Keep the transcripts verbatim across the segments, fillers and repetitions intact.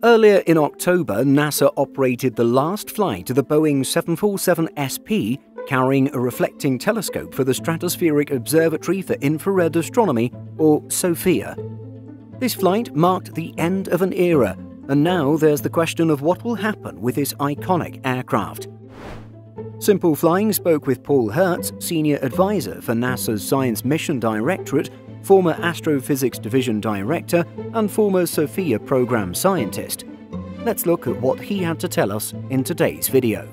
Earlier in October, NASA operated the last flight of the Boeing seven forty-seven S P, carrying a reflecting telescope for the Stratospheric Observatory for Infrared Astronomy, or SOFIA. This flight marked the end of an era, and now there's the question of what will happen with this iconic aircraft. Simple Flying spoke with Paul Hertz, Senior Advisor for NASA's Science Mission Directorate, former Astrophysics Division Director, and former SOFIA Program Scientist. Let's look at what he had to tell us in today's video.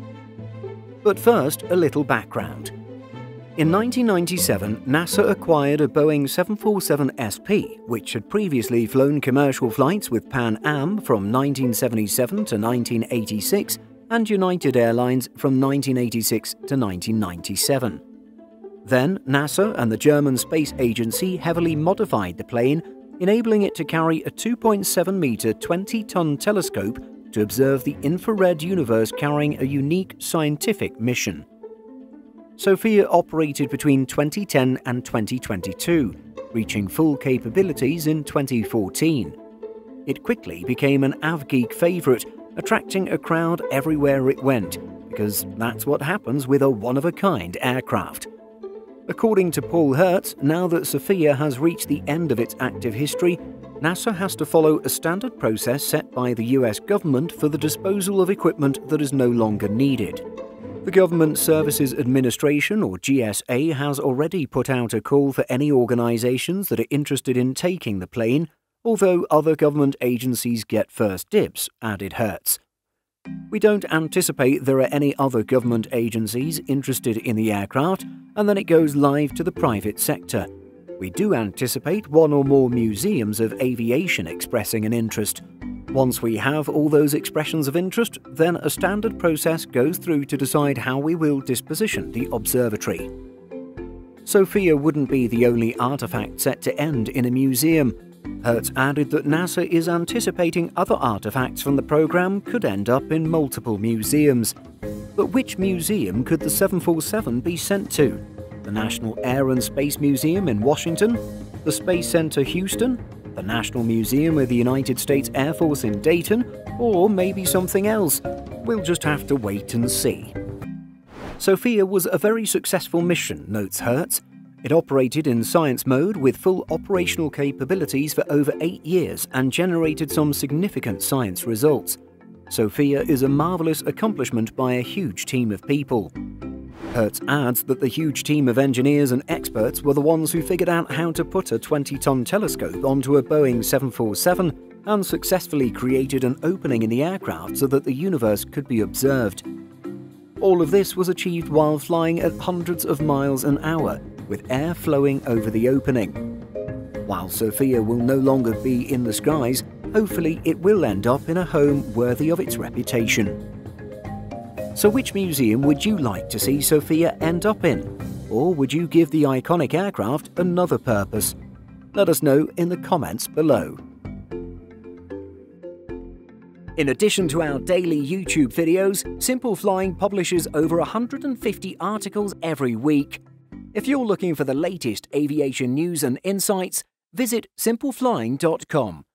But first, a little background. In nineteen ninety-seven, NASA acquired a Boeing seven forty-seven S P, which had previously flown commercial flights with Pan Am from nineteen seventy-seven to nineteen eighty-six and United Airlines from nineteen eighty-six to nineteen ninety-seven. Then, NASA and the German Space Agency heavily modified the plane, enabling it to carry a two point seven meter twenty ton telescope to observe the infrared universe, carrying a unique scientific mission. SOFIA operated between twenty ten and twenty twenty-two, reaching full capabilities in twenty fourteen. It quickly became an AvGeek favorite, attracting a crowd everywhere it went, because that's what happens with a one-of-a-kind aircraft. According to Paul Hertz, now that SOFIA has reached the end of its active history, NASA has to follow a standard process set by the U S government for the disposal of equipment that is no longer needed. The Government Services Administration, or G S A, has already put out a call for any organizations that are interested in taking the plane, although other government agencies get first dibs, added Hertz. We don't anticipate there are any other government agencies interested in the aircraft, and then it goes live to the private sector. We do anticipate one or more museums of aviation expressing an interest. Once we have all those expressions of interest, then a standard process goes through to decide how we will disposition the observatory. SOFIA wouldn't be the only artifact set to end in a museum. Hertz added that NASA is anticipating other artifacts from the program could end up in multiple museums. But which museum could the seven forty-seven be sent to? The National Air and Space Museum in Washington? The Space Center Houston? The National Museum of the United States Air Force in Dayton? Or maybe something else? We'll just have to wait and see. SOFIA was a very successful mission, notes Hertz. It operated in science mode with full operational capabilities for over eight years and generated some significant science results. SOFIA is a marvelous accomplishment by a huge team of people. Hertz adds that the huge team of engineers and experts were the ones who figured out how to put a twenty ton telescope onto a Boeing seven forty-seven and successfully created an opening in the aircraft so that the universe could be observed. All of this was achieved while flying at hundreds of miles an hour, with air flowing over the opening. While SOFIA will no longer be in the skies, hopefully it will end up in a home worthy of its reputation. So which museum would you like to see SOFIA end up in? Or would you give the iconic aircraft another purpose? Let us know in the comments below. In addition to our daily YouTube videos, Simple Flying publishes over one hundred fifty articles every week. If you're looking for the latest aviation news and insights, visit simple flying dot com.